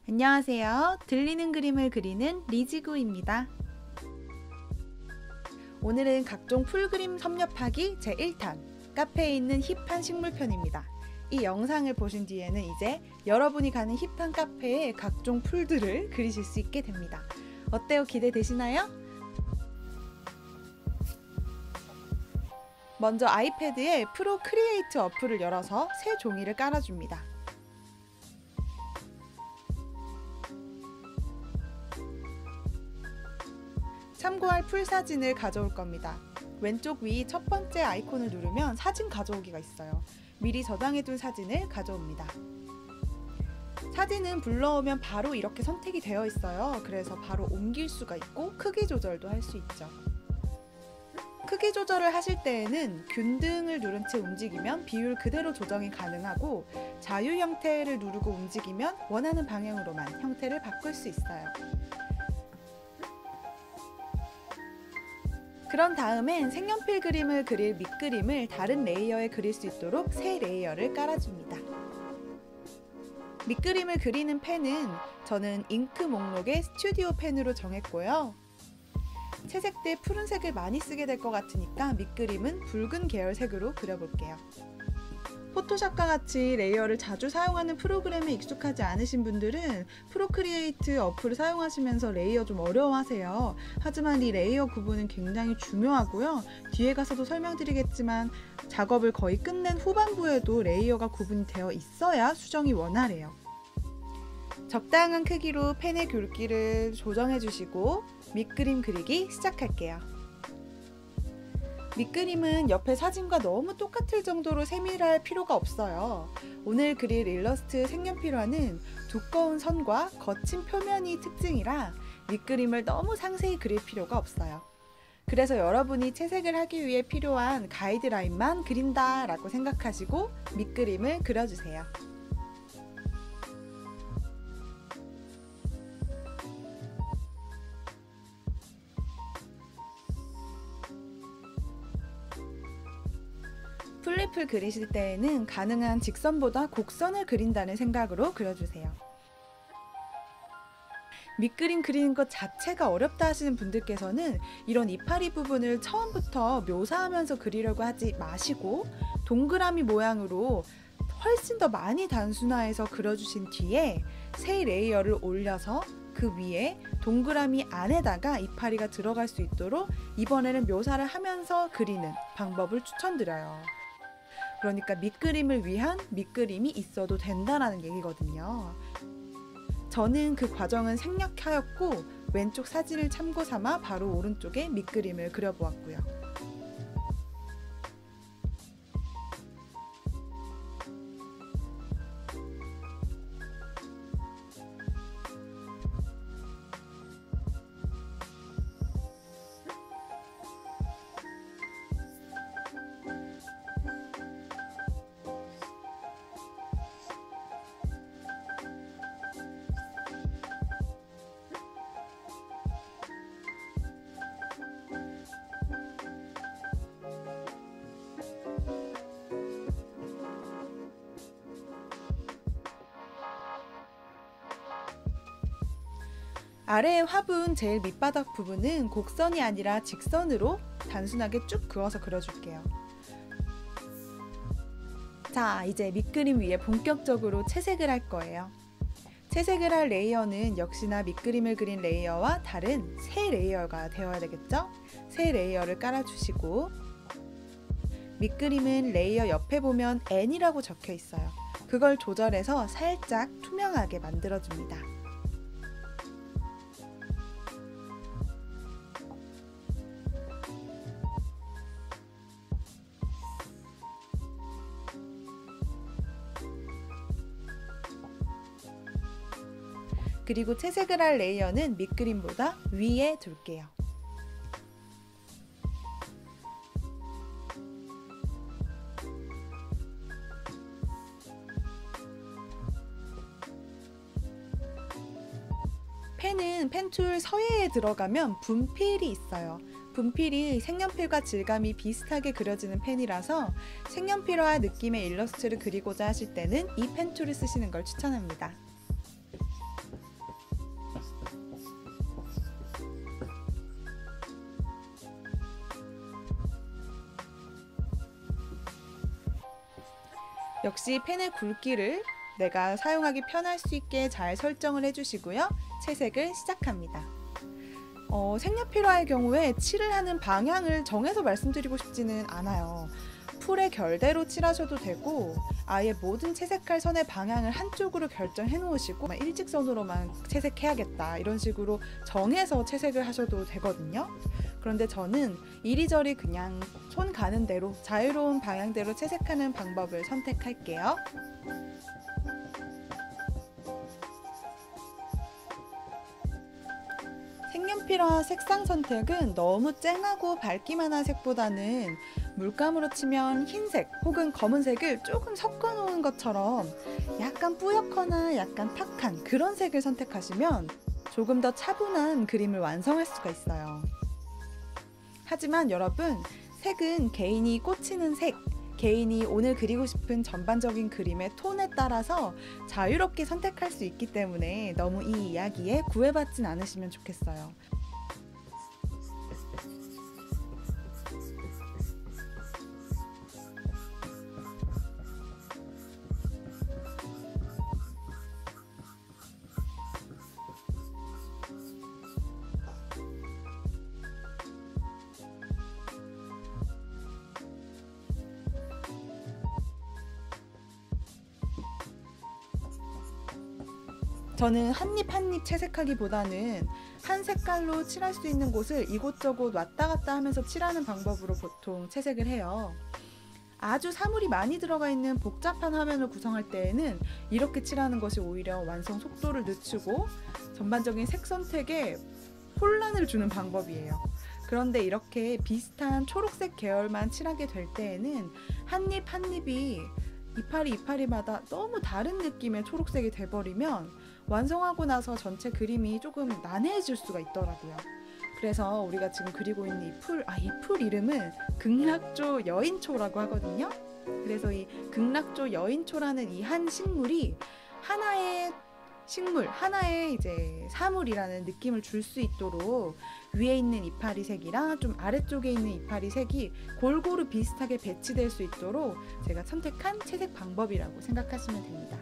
안녕하세요. 들리는 그림을 그리는 리지구입니다. 오늘은 각종 풀그림 섭렵하기 제1탄 카페에 있는 힙한 식물편입니다. 이 영상을 보신 뒤에는 이제 여러분이 가는 힙한 카페의 각종 풀들을 그리실 수 있게 됩니다. 어때요? 기대되시나요? 먼저 아이패드에 프로크리에이트 어플을 열어서 새 종이를 깔아줍니다. 참고할 풀 사진을 가져올 겁니다. 왼쪽 위 첫 번째 아이콘을 누르면 사진 가져오기가 있어요. 미리 저장해둔 사진을 가져옵니다. 사진은 불러오면 바로 이렇게 선택이 되어 있어요. 그래서 바로 옮길 수가 있고 크기 조절도 할 수 있죠. 크기 조절을 하실 때에는 균등을 누른 채 움직이면 비율 그대로 조정이 가능하고 자유 형태를 누르고 움직이면 원하는 방향으로만 형태를 바꿀 수 있어요. 그런 다음엔 색연필 그림을 그릴 밑그림을 다른 레이어에 그릴 수 있도록 새 레이어를 깔아줍니다. 밑그림을 그리는 펜은 저는 잉크 목록에 스튜디오 펜으로 정했고요. 채색 때 푸른색을 많이 쓰게 될 것 같으니까 밑그림은 붉은 계열 색으로 그려볼게요. 포토샵과 같이 레이어를 자주 사용하는 프로그램에 익숙하지 않으신 분들은 프로크리에이트 어플을 사용하시면서 레이어 좀 어려워하세요. 하지만 이 레이어 구분은 굉장히 중요하고요. 뒤에 가서도 설명드리겠지만 작업을 거의 끝낸 후반부에도 레이어가 구분이 되어 있어야 수정이 원활해요. 적당한 크기로 펜의 굵기를 조정해 주시고 밑그림 그리기 시작할게요. 밑그림은 옆에 사진과 너무 똑같을 정도로 세밀할 필요가 없어요. 오늘 그릴 일러스트 색연필화는 두꺼운 선과 거친 표면이 특징이라 밑그림을 너무 상세히 그릴 필요가 없어요. 그래서 여러분이 채색을 하기 위해 필요한 가이드라인만 그린다 라고 생각하시고 밑그림을 그려주세요. 풀잎을 그리실 때에는 가능한 직선보다 곡선을 그린다는 생각으로 그려주세요. 밑그림 그리는 것 자체가 어렵다 하시는 분들께서는 이런 이파리 부분을 처음부터 묘사하면서 그리려고 하지 마시고 동그라미 모양으로 훨씬 더 많이 단순화해서 그려주신 뒤에 새 레이어를 올려서 그 위에 동그라미 안에다가 이파리가 들어갈 수 있도록 이번에는 묘사를 하면서 그리는 방법을 추천드려요. 그러니까 밑그림을 위한 밑그림이 있어도 된다라는 얘기거든요. 저는 그 과정은 생략하였고 왼쪽 사진을 참고 삼아 바로 오른쪽에 밑그림을 그려보았고요. 아래의 화분 제일 밑바닥 부분은 곡선이 아니라 직선으로 단순하게 쭉 그어서 그려줄게요. 자, 이제 밑그림 위에 본격적으로 채색을 할 거예요. 채색을 할 레이어는 역시나 밑그림을 그린 레이어와 다른 새 레이어가 되어야 되겠죠? 새 레이어를 깔아주시고 밑그림은 레이어 옆에 보면 N이라고 적혀 있어요. 그걸 조절해서 살짝 투명하게 만들어줍니다. 그리고 채색을 할 레이어는 밑그림보다 위에 둘게요. 펜은 펜툴 서예에 들어가면 분필이 있어요. 분필이 색연필과 질감이 비슷하게 그려지는 펜이라서 색연필화 느낌의 일러스트를 그리고자 하실 때는 이 펜툴을 쓰시는 걸 추천합니다. 역시 펜의 굵기를 내가 사용하기 편할 수 있게 잘 설정을 해주시고요. 채색을 시작합니다. 색연필화의 경우에 칠을 하는 방향을 정해서 말씀드리고 싶지는 않아요. 풀의 결대로 칠하셔도 되고 아예 모든 채색할 선의 방향을 한쪽으로 결정해 놓으시고 일직선으로만 채색해야겠다 이런 식으로 정해서 채색을 하셔도 되거든요. 그런데 저는 이리저리 그냥 손 가는 대로 자유로운 방향대로 채색하는 방법을 선택할게요. 색연필화 색상 선택은 너무 쨍하고 밝기만 한 색보다는 물감으로 치면 흰색 혹은 검은색을 조금 섞어 놓은 것처럼 약간 뿌옇거나 약간 탁한 그런 색을 선택하시면 조금 더 차분한 그림을 완성할 수가 있어요. 하지만 여러분, 색은 개인이 꽂히는 색, 개인이 오늘 그리고 싶은 전반적인 그림의 톤에 따라서 자유롭게 선택할 수 있기 때문에 너무 이 이야기에 구애받진 않으시면 좋겠어요. 저는 한입 한입 채색하기보다는 한 색깔로 칠할 수 있는 곳을 이곳저곳 왔다 갔다 하면서 칠하는 방법으로 보통 채색을 해요. 아주 사물이 많이 들어가 있는 복잡한 화면을 구성할 때에는 이렇게 칠하는 것이 오히려 완성 속도를 늦추고 전반적인 색 선택에 혼란을 주는 방법이에요. 그런데 이렇게 비슷한 초록색 계열만 칠하게 될 때에는 한입 한입이 이파리마다 너무 다른 느낌의 초록색이 돼버리면 완성하고 나서 전체 그림이 조금 난해해질 수가 있더라고요. 그래서 우리가 지금 그리고 있는 이 풀 이름은 극락조 여인초라고 하거든요. 그래서 이 극락조 여인초라는 이 한 식물이 하나의 식물, 하나의 이제 사물이라는 느낌을 줄 수 있도록 위에 있는 이파리 색이랑 좀 아래쪽에 있는 이파리 색이 골고루 비슷하게 배치될 수 있도록 제가 선택한 채색 방법이라고 생각하시면 됩니다.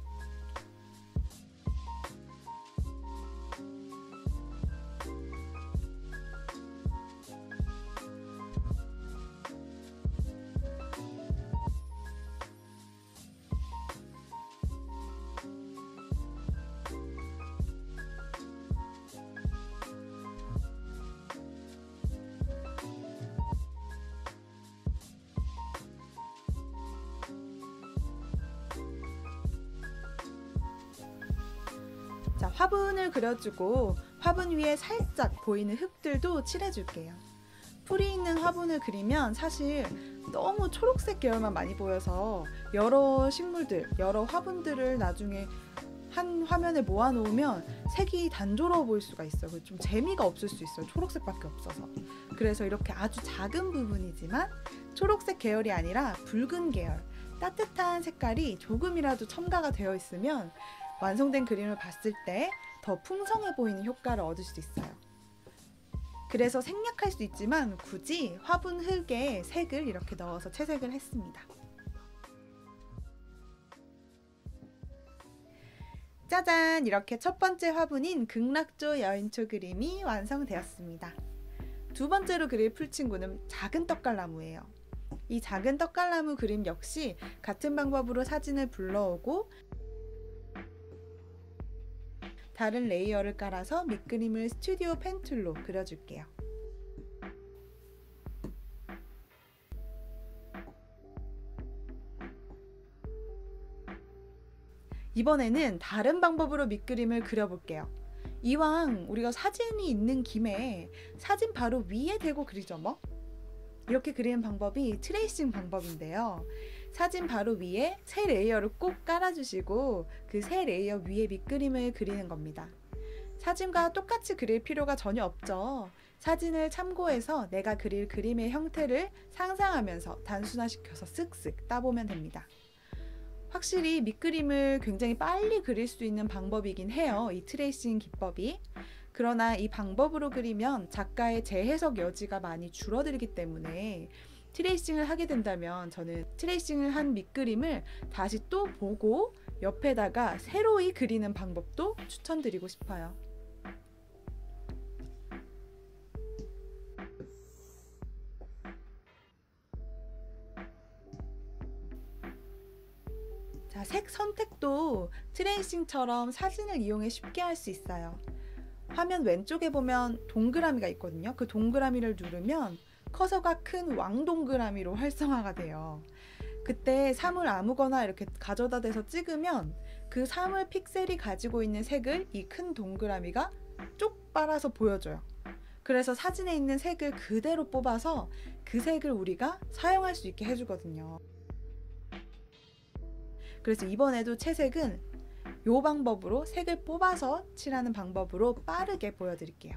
자, 화분을 그려주고 화분 위에 살짝 보이는 흙들도 칠해줄게요. 풀이 있는 화분을 그리면 사실 너무 초록색 계열만 많이 보여서 여러 식물들, 여러 화분들을 나중에 한 화면에 모아놓으면 색이 단조로워 보일 수가 있어요. 좀 재미가 없을 수 있어요. 초록색밖에 없어서. 그래서 이렇게 아주 작은 부분이지만 초록색 계열이 아니라 붉은 계열, 따뜻한 색깔이 조금이라도 첨가가 되어 있으면 완성된 그림을 봤을 때 더 풍성해 보이는 효과를 얻을 수 있어요. 그래서 생략할 수 있지만 굳이 화분 흙에 색을 이렇게 넣어서 채색을 했습니다. 짜잔! 이렇게 첫 번째 화분인 극락조 여인초 그림이 완성되었습니다. 두 번째로 그릴 풀친구는 작은 떡갈나무예요. 이 작은 떡갈나무 그림 역시 같은 방법으로 사진을 불러오고 다른 레이어를 깔아서 밑그림을 스튜디오 펜툴로 그려줄게요. 이번에는 다른 방법으로 밑그림을 그려볼게요. 이왕 우리가 사진이 있는 김에 사진 바로 위에 대고 그리죠 뭐? 이렇게 그리는 방법이 트레이싱 방법인데요. 사진 바로 위에 새 레이어를 꼭 깔아주시고 그 새 레이어 위에 밑그림을 그리는 겁니다. 사진과 똑같이 그릴 필요가 전혀 없죠. 사진을 참고해서 내가 그릴 그림의 형태를 상상하면서 단순화시켜서 쓱쓱 따보면 됩니다. 확실히 밑그림을 굉장히 빨리 그릴 수 있는 방법이긴 해요. 이 트레이싱 기법이. 그러나 이 방법으로 그리면 작가의 재해석 여지가 많이 줄어들기 때문에 트레이싱을 하게 된다면 저는 트레이싱을 한 밑그림을 다시 또 보고 옆에다가 새로이 그리는 방법도 추천드리고 싶어요. 자, 색 선택도 트레이싱처럼 사진을 이용해 쉽게 할 수 있어요. 화면 왼쪽에 보면 동그라미가 있거든요. 그 동그라미를 누르면 커서가 큰 왕동그라미로 활성화가 돼요. 그때 사물 아무거나 이렇게 가져다 대서 찍으면 그 사물 픽셀이 가지고 있는 색을 이 큰 동그라미가 쪽 빨아서 보여줘요. 그래서 사진에 있는 색을 그대로 뽑아서 그 색을 우리가 사용할 수 있게 해주거든요. 그래서 이번에도 채색은 이 방법으로 색을 뽑아서 칠하는 방법으로 빠르게 보여드릴게요.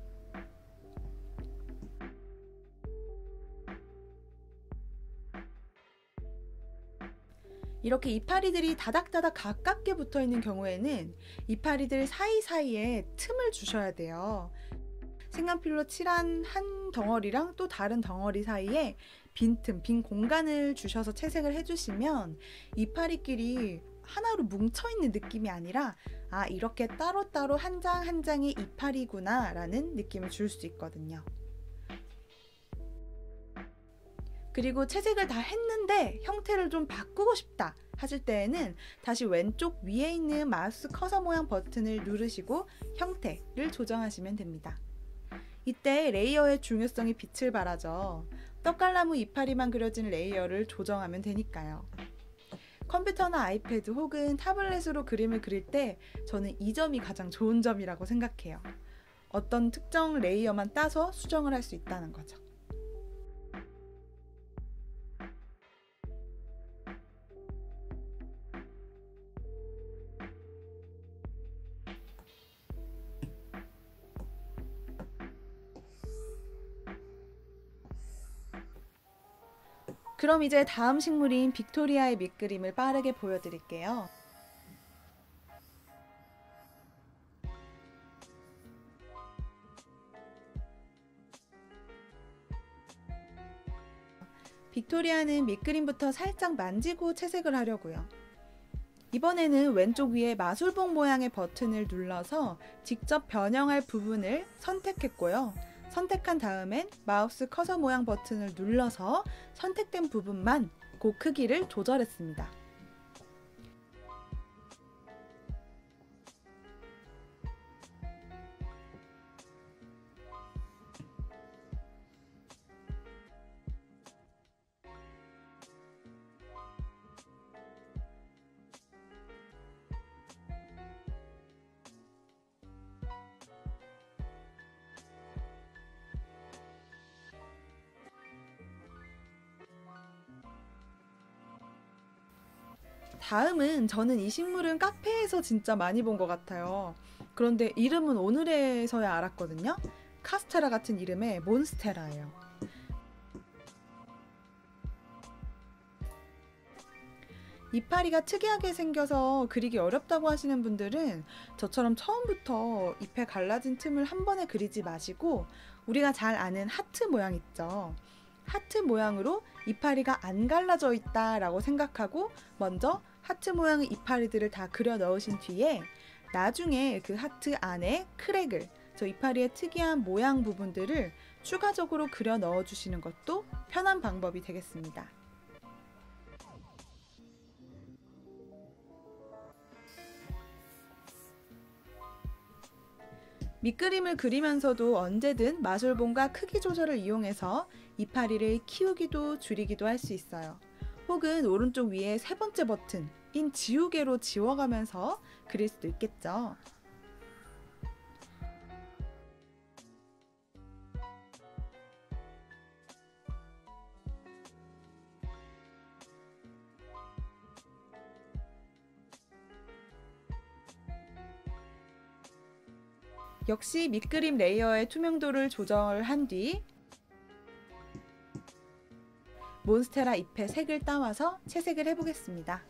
이렇게 이파리들이 다닥다닥 가깝게 붙어 있는 경우에는 이파리들 사이사이에 틈을 주셔야 돼요. 색연필로 칠한 한 덩어리랑 또 다른 덩어리 사이에 빈틈, 빈 공간을 주셔서 채색을 해주시면 이파리끼리 하나로 뭉쳐있는 느낌이 아니라 아, 이렇게 따로따로 한 장 한 장의 이파리구나 라는 느낌을 줄 수 있거든요. 그리고 채색을 다 했는데 형태를 좀 바꾸고 싶다 하실 때에는 다시 왼쪽 위에 있는 마우스 커서 모양 버튼을 누르시고 형태를 조정하시면 됩니다. 이때 레이어의 중요성이 빛을 발하죠. 떡갈나무 이파리만 그려진 레이어를 조정하면 되니까요. 컴퓨터나 아이패드 혹은 타블렛으로 그림을 그릴 때 저는 이 점이 가장 좋은 점이라고 생각해요. 어떤 특정 레이어만 따서 수정을 할 수 있다는 거죠. 그럼 이제 다음 식물인 빅토리아의 밑그림을 빠르게 보여드릴게요. 빅토리아는 밑그림부터 살짝 만지고 채색을 하려고요. 이번에는 왼쪽 위에 마술봉 모양의 버튼을 눌러서 직접 변형할 부분을 선택했고요. 선택한 다음엔 마우스 커서 모양 버튼을 눌러서 선택된 부분만 그 크기를 조절했습니다. 다음은 저는 이 식물은 카페에서 진짜 많이 본 것 같아요. 그런데 이름은 오늘에서야 알았거든요. 카스테라 같은 이름의 몬스테라예요. 이파리가 특이하게 생겨서 그리기 어렵다고 하시는 분들은 저처럼 처음부터 잎에 갈라진 틈을 한 번에 그리지 마시고 우리가 잘 아는 하트 모양 있죠. 하트 모양으로 이파리가 안 갈라져 있다 라고 생각하고 먼저 하트 모양의 이파리들을 다 그려 넣으신 뒤에 나중에 그 하트 안에 크랙을, 저 이파리의 특이한 모양 부분들을 추가적으로 그려 넣어 주시는 것도 편한 방법이 되겠습니다. 밑그림을 그리면서도 언제든 마술봉과 크기 조절을 이용해서 이파리를 키우기도 줄이기도 할 수 있어요. 혹은 오른쪽 위에 세 번째 버튼인 지우개로 지워가면서 그릴 수도 있겠죠. 역시 밑그림 레이어의 투명도를 조절한 뒤 몬스테라 잎의 색을 따와서 채색을 해보겠습니다.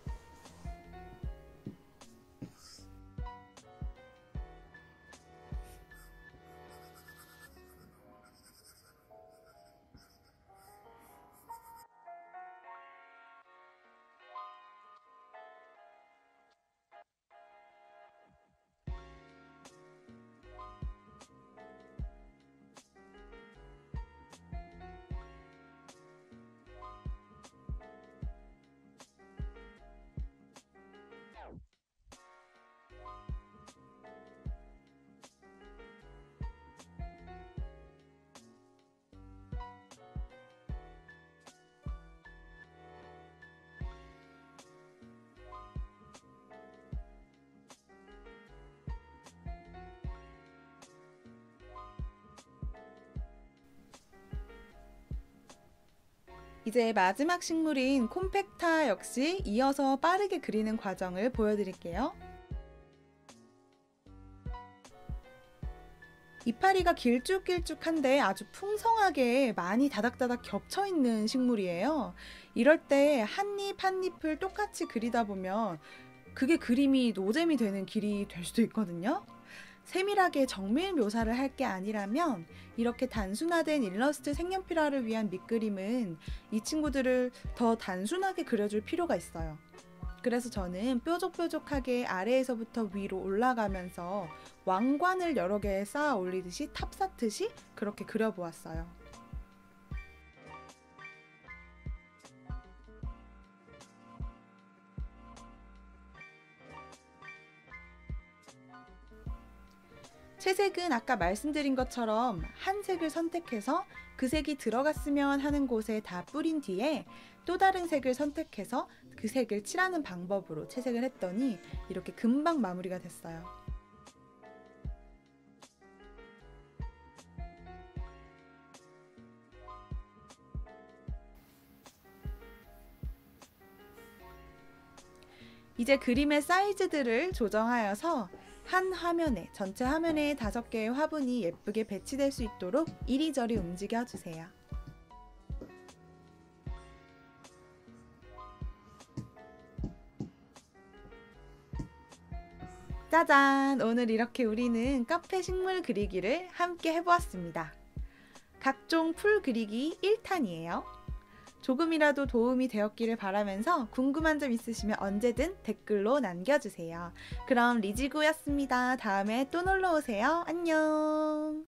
이제 마지막 식물인 콤팩타 역시 이어서 빠르게 그리는 과정을 보여드릴게요. 이파리가 길쭉길쭉한데 아주 풍성하게 많이 다닥다닥 겹쳐있는 식물이에요. 이럴 때 한 잎 한 잎을 똑같이 그리다 보면 그게 그림이 노잼이 되는 길이 될 수도 있거든요. 세밀하게 정밀 묘사를 할 게 아니라면 이렇게 단순화된 일러스트 색연필화를 위한 밑그림은 이 친구들을 더 단순하게 그려줄 필요가 있어요. 그래서 저는 뾰족뾰족하게 아래에서부터 위로 올라가면서 왕관을 여러 개 쌓아 올리듯이 탑 쌓듯이 그렇게 그려보았어요. 채색은 아까 말씀드린 것처럼 한 색을 선택해서 그 색이 들어갔으면 하는 곳에 다 뿌린 뒤에 또 다른 색을 선택해서 그 색을 칠하는 방법으로 채색을 했더니 이렇게 금방 마무리가 됐어요. 이제 그림의 사이즈들을 조정하여서 한 화면에, 전체 화면에 5개의 화분이 예쁘게 배치될 수 있도록 이리저리 움직여 주세요. 짜잔! 오늘 이렇게 우리는 카페 식물 그리기를 함께 해보았습니다. 각종 풀 그리기 1탄이에요. 조금이라도 도움이 되었기를 바라면서 궁금한 점 있으시면 언제든 댓글로 남겨주세요. 그럼 리지구였습니다. 다음에 또 놀러오세요. 안녕!